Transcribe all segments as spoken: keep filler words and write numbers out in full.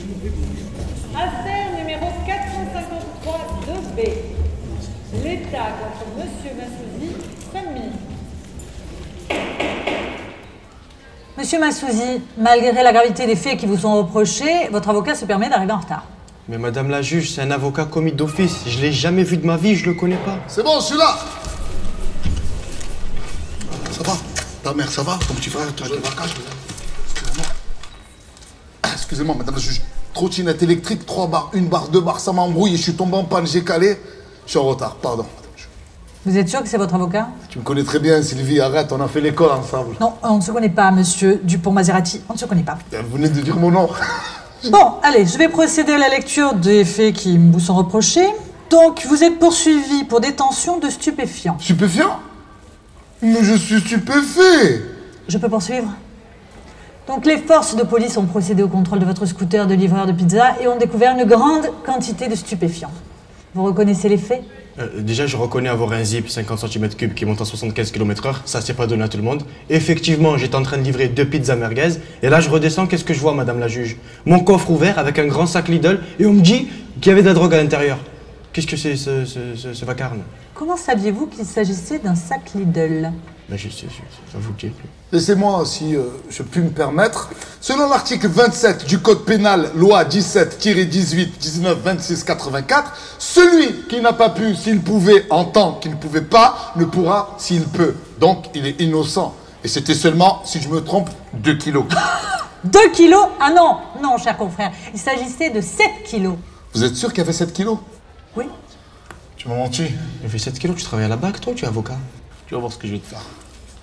Affaire numéro quatre cent cinquante-trois deux B. L'État contre Monsieur Massouzi, cinq minutes. Monsieur Massouzi, malgré la gravité des faits qui vous sont reprochés, votre avocat se permet d'arriver en retard. Mais madame la juge, c'est un avocat commis d'office. Je l'ai jamais vu de ma vie, je le connais pas. C'est bon, je suis là. Ça va? Ta mère, ça va? Ton petit frère, tu as des vacances? Excusez-moi. Excusez-moi, madame la juge. Trottinette électrique, trois barres, une barre, deux barres, ça m'embrouille et je suis tombé en panne, j'ai calé. Je suis en retard, pardon. Vous êtes sûr que c'est votre avocat? Tu me connais très bien, Sylvie, arrête, on a fait l'école ensemble. Non, on ne se connaît pas, monsieur Dupont-Maserati, on ne se connaît pas. Vous venez de dire mon nom. Bon, allez, je vais procéder à la lecture des faits qui vous sont reprochés. Donc, vous êtes poursuivi pour détention de stupéfiants. Stupéfiant? Mais je suis stupéfait. Je peux poursuivre? Donc, les forces de police ont procédé au contrôle de votre scooter de livreur de pizza et ont découvert une grande quantité de stupéfiants. Vous reconnaissez les faits? Euh, déjà, je reconnais avoir un zip cinquante centimètres cubes qui monte à soixante-quinze kilomètres heure. Ça, c'est pas donné à tout le monde. Effectivement, j'étais en train de livrer deux pizzas merguez. Et là, je redescends, qu'est-ce que je vois, madame la juge? Mon coffre ouvert avec un grand sac Lidl. Et on me dit qu'il y avait de la drogue à l'intérieur. Qu'est-ce que c'est, ce, ce, ce, ce vacarme? Comment saviez-vous qu'il s'agissait d'un sac Lidl? Ben, je sais, ça vous le dit. Laissez-moi, si euh, je puis me permettre. Selon l'article vingt-sept du Code pénal, loi dix-sept dix-huit dix-neuf vingt-six quatre-vingt-quatre, celui qui n'a pas pu, s'il pouvait, en tant qu'il ne pouvait pas, ne pourra s'il peut. Donc, il est innocent. Et c'était seulement, si je me trompe, deux kilos. deux kilos? Ah non, non, cher confrère. Il s'agissait de sept kilos. Vous êtes sûr qu'il y avait sept kilos? Oui. Tu m'as menti. Il fait sept kilos, tu travailles à la B A C, toi, tu es avocat? Tu vas voir ce que je vais te faire.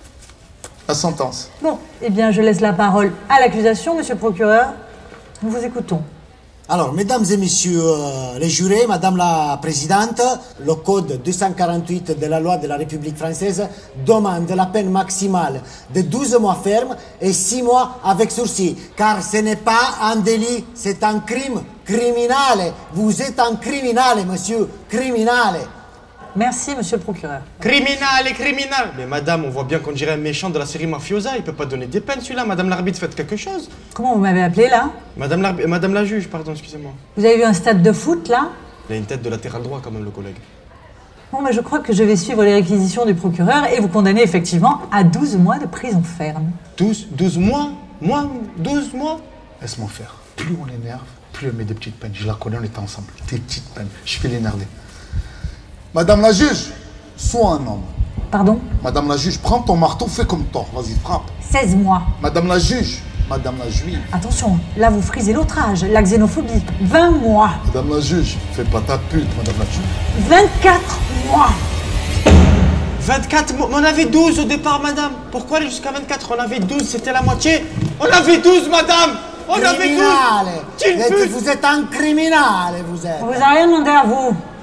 La sentence. Bon, eh bien, je laisse la parole à l'accusation, monsieur le procureur. Nous vous écoutons. Alors, mesdames et messieurs euh, les jurés, madame la présidente, le code deux cent quarante-huit de la loi de la République française demande la peine maximale de douze mois ferme et six mois avec sursis. Car ce n'est pas un délit, c'est un crime criminel. Vous êtes un criminel, monsieur, criminel. Merci, monsieur le procureur. Criminal et criminal. Mais madame, on voit bien qu'on dirait un méchant de la série Mafiosa. Il peut pas donner des peines, celui-là. Madame l'arbitre, faites quelque chose. Comment vous m'avez appelé, là? Madame, l'arbi- Madame la juge, pardon, excusez-moi. Vous avez vu un stade de foot, là? Il a une tête de latéral droit, quand même, le collègue. Bon, ben, je crois que je vais suivre les réquisitions du procureur et vous condamner effectivement à douze mois de prison ferme. douze, douze mois? Moi? douze mois? Laisse-moi faire. Plus on l'énerve, plus elle met des petites peines. Je la connais, on était ensemble. Des petites peines. Je fais l'énerver. Madame la juge, sois un homme. Pardon? Madame la juge, prends ton marteau, fais comme toi. Vas-y, frappe. seize mois. Madame la juge, madame la juive. Attention, là vous frisez l'outrage, la xénophobie. vingt mois. Madame la juge, fais pas ta pute, madame la juge. vingt-quatre mois. vingt-quatre mois? Mais on avait douze au départ, madame. Pourquoi aller jusqu'à vingt-quatre? On avait douze, c'était la moitié. On avait douze, madame. On avait douze. Criminel. Vous êtes- vous êtes un criminel, vous êtes. On vous a rien demandé à vous.